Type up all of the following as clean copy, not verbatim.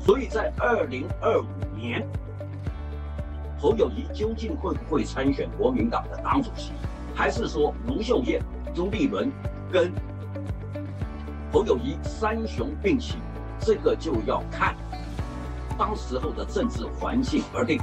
所以在2025年，侯友宜究竟会不会参选国民党的党主席，还是说卢秀燕、朱立伦跟侯友宜三雄并起，这个就要看当时候的政治环境而定。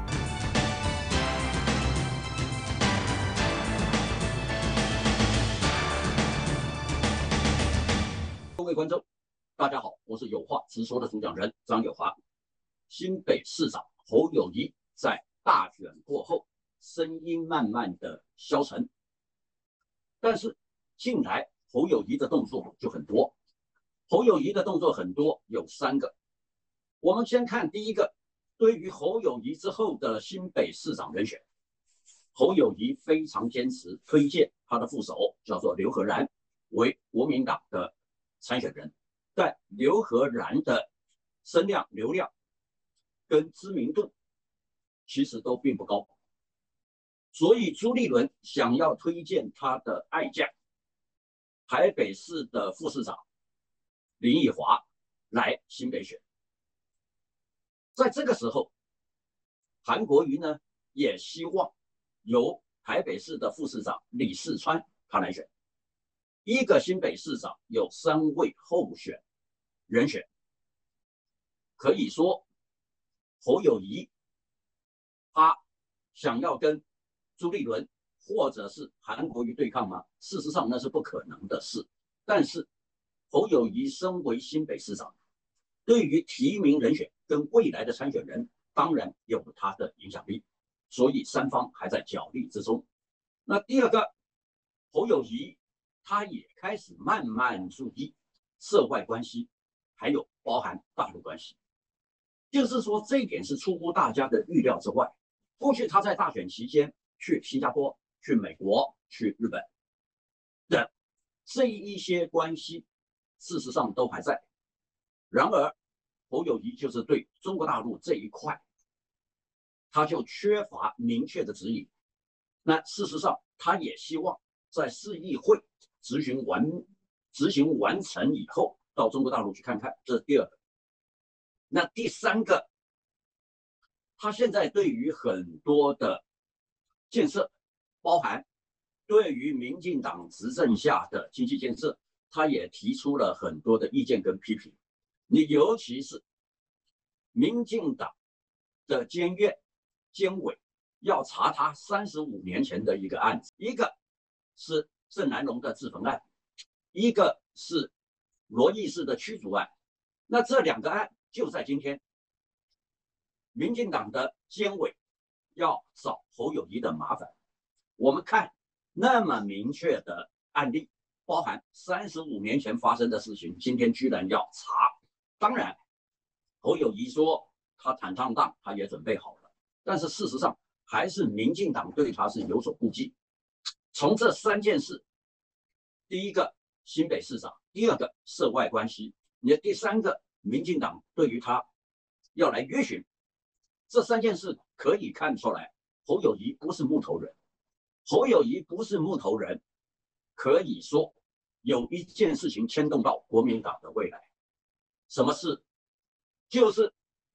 各位观众，大家好，我是有话直说的主讲人张友华。新北市长侯友宜在大选过后，声音慢慢的消沉，但是近来侯友宜的动作就很多。侯友宜的动作很多，有3个。我们先看第一个，对于侯友宜之后的新北市长人选，侯友宜非常坚持推荐他的副手叫做刘和然为国民党的参选人，但刘和然的声量、流量跟知名度其实都并不高，所以朱立伦想要推荐他的爱将台北市的副市长林奕华来新北选。在这个时候，韩国瑜呢也希望由台北市的副市长李世川他来选。一个新北市长有3位候选人选，可以说侯友宜他想要跟朱立伦或者是韩国瑜对抗吗？事实上那是不可能的事。但是侯友宜身为新北市长，对于提名人选跟未来的参选人当然有他的影响力，所以3方还在角力之中。那第二个，侯友宜他也开始慢慢注意涉外关系，还有包含大陆关系，就是说这一点是出乎大家的预料之外。过去他在大选期间去新加坡、去美国、去日本的这一些关系，事实上都还在。然而侯友宜就是对中国大陆这一块，他就缺乏明确的指引。那事实上他也希望在市议会执行完成以后，到中国大陆去看看，这是第2个。那第3个，他现在对于很多的建设，包含对于民进党执政下的经济建设，他也提出了很多的意见跟批评。你尤其是民进党的监院、监委要查他35年前的一个案子，一个是郑南榕的自焚案，一个是罗义士的驱逐案。那这2个案就在今天，民进党的监委要找侯友宜的麻烦。我们看那么明确的案例，包含35年前发生的事情，今天居然要查。当然侯友宜说他坦荡荡，他也准备好了，但是事实上还是民进党对他是有所顾忌。从这3件事，第一个新北市长，第2个涉外关系，你的第3个民进党对于他要来约询，这3件事可以看出来，侯友宜不是木头人。侯友宜不是木头人，可以说有一件事情牵动到国民党的未来。什么事？就是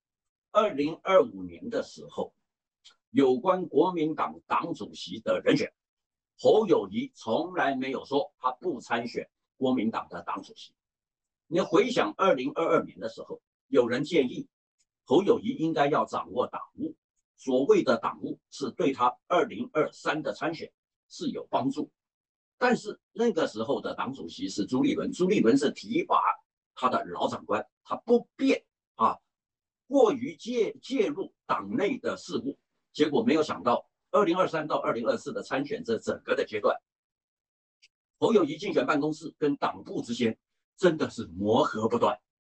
2025年的时候，有关国民党党主席的人选，侯友宜从来没有说他不参选国民党的党主席。你回想2022年的时候，有人建议侯友宜应该要掌握党务，所谓的党务是对他2023的参选是有帮助。但是那个时候的党主席是朱立伦，朱立伦是提拔他的老长官，他不便过于介入党内的事务。结果没有想到2023到2024的参选这整个的阶段，侯友宜竞选办公室跟党部之间真的是磨合不断，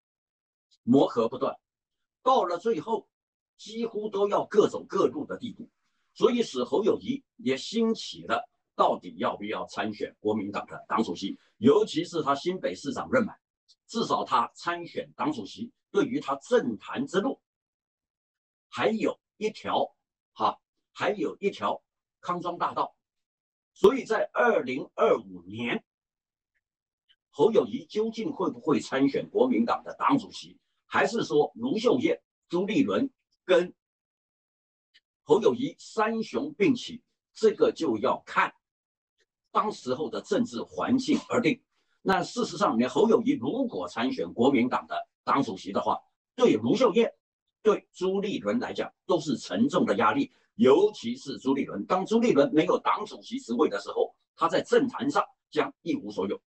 到了最后几乎都要各走各路的地步，所以使侯友宜也兴起了到底要不要参选国民党的党主席。尤其是他新北市长任满，至少他参选党主席对于他政坛之路还有一条康庄大道。所以在2025年，侯友宜究竟会不会参选国民党的党主席，还是说卢秀燕朱立伦跟侯友宜三雄并起，这个就要看当时候的政治环境而定。那事实上，你侯友宜如果参选国民党的党主席的话，对卢秀燕、对朱立伦来讲都是沉重的压力。尤其是朱立伦，当朱立伦没有党主席职位的时候，他在政坛上将一无所有。